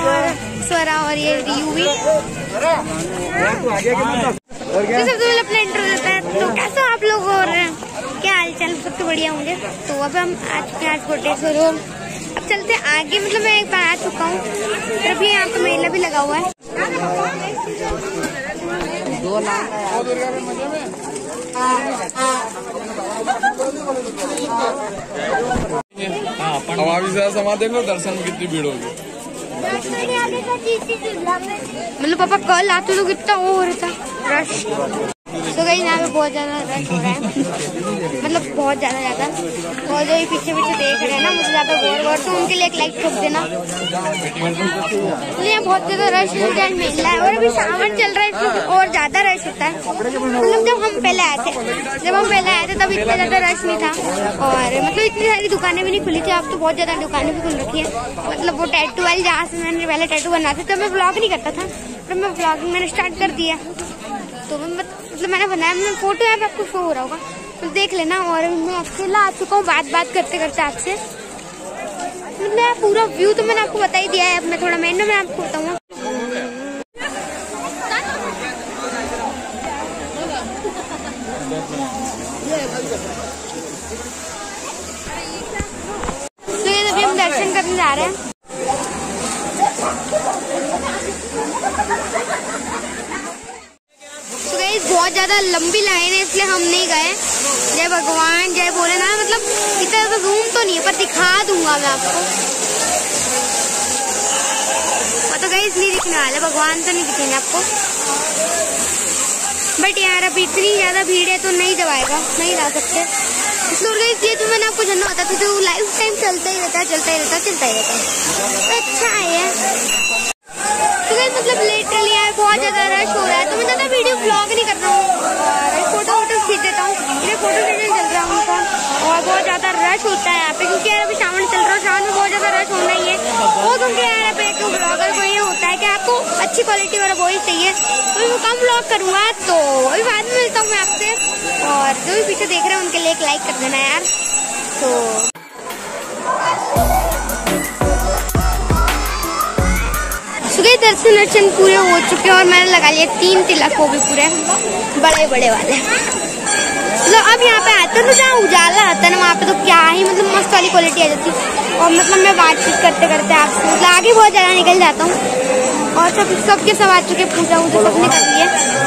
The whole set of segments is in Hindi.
और स्वरा और ये रियू भी। तो सबसे पहले अपना इंट्रो देता है। तो कैसे आप लोग और क्या हाल चाल? सब तो बढ़िया होंगे। तो अब हम आज कोटेश्वर हो, अब चलते आगे। मतलब मैं एक बार आ चुका हूँ, तभी यहाँ पे मेला भी लगा हुआ है। समा देख लो, दर्शन में कितनी भीड़ होगी। मतलब पापा कल आते तो कितना वो हो रहा था रश। तो कहीं यहाँ पे बहुत ज्यादा रश हो रहा है, मतलब बहुत ज्यादा। और जो पीछे देख रहे हैं ना मुझे ज्यादा गौर तो उनके लिए एक लाइक ठोक देना। यहाँ बहुत ज्यादा रश मिल रहा है और अभी सावन चल रहा है इसलिए और ज्यादा रश होता है। मतलब जब हम पहले आए थे तब इतना ज्यादा रश नहीं था, और मतलब इतनी सारी दुकानें भी नहीं खुली थी। अब तो बहुत ज्यादा दुकानें भी खुल रखी है। मतलब वो टैटू वाली जहाँ से मैंने पहले टैटू बनाते तो मैं ब्लॉग नहीं करता था, पर मैं ब्लॉगिंग मैंने स्टार्ट कर दिया। तो मतलब मैंने बनाया, मैं फोटो यहाँ पे आपको शो हो रहा होगा तो देख लेना। और मैं अकेला आ चुका हूँ बात करते करते आपसे। मतलब पूरा व्यू तो मैंने आपको बता ही दिया है। अब मैं थोड़ा मैं आपको बताऊंगा। तो ये अभी हम दर्शन करने जा रहे हैं। बहुत ज्यादा लंबी लाइन है इसलिए हम नहीं गए। जय भगवान जय भोलेनाथ। मतलब इतना तो रूम तो नहीं है पर दिखा दूंगा मैं आपको। तो गई इसलिए दिखने वाले, भगवान तो नहीं दिखेंगे आपको। बट यार अभी इतनी ज्यादा भीड़ है तो नहीं दबाएगा, नहीं ला सकते इसलिए तो मैंने आपको जानना होता था। तो लाइफ टाइम चलता ही रहता है। तो अच्छा है। तो मतलब लिटरली यार बहुत ज्यादा रश हो रहा है, तो मैं ज्यादा वीडियो ब्लॉग नहीं कर रहा हूँ और फोटो खींच देता हूँ। मेरे फोटो सेशन चल रहा हूँ और बहुत ज्यादा रश होता है यहाँ पे, क्योंकि यार अभी सावन चल रहा है। सावन में बहुत ज्यादा रश होना ही है वो, क्योंकि यार यहाँ पे एक ब्लॉगर को ये होता है कि आपको अच्छी क्वालिटी वाला वॉइस चाहिए। तो मैं कम ब्लॉग करूंगा, तो वही बाद में मिलता हूँ मैं आपसे। और जो भी पीछे देख रहे हैं उनके लिए एक लाइक कर देना यार। तो दर्शन पूरे हो चुके हैं और मैंने लगा लिए 3 तिलक, वो भी पूरे बड़े वाले। मतलब अब यहाँ पे आते तो जहाँ उजाला आता है ना वहाँ पे तो क्या ही मतलब मस्त वाली क्वालिटी आ जाती है। और मतलब मैं बातचीत करते करते आपसे मतलब आगे बहुत ज्यादा निकल जाता हूँ। और सबके सब आ चुके, पूजा सबने कर लिए।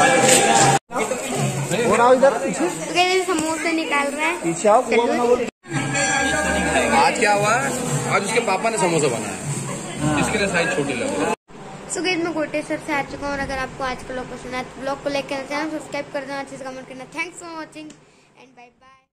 तो समोसे निकाल रहे हैं। आज क्या हुआ? आज उसके पापा ने समोसा बनाया, इसके लिए साइज छोटी लग रही है। सो गाइस मैं कोटेश्वर से आ चुका हूँ। और अगर आपको आज का ब्लॉग पसंद आया तो ब्लॉग को लाइक करना, चैनल सब्सक्राइब कर देना, अच्छे से कमेंट करना। Thanks for watching.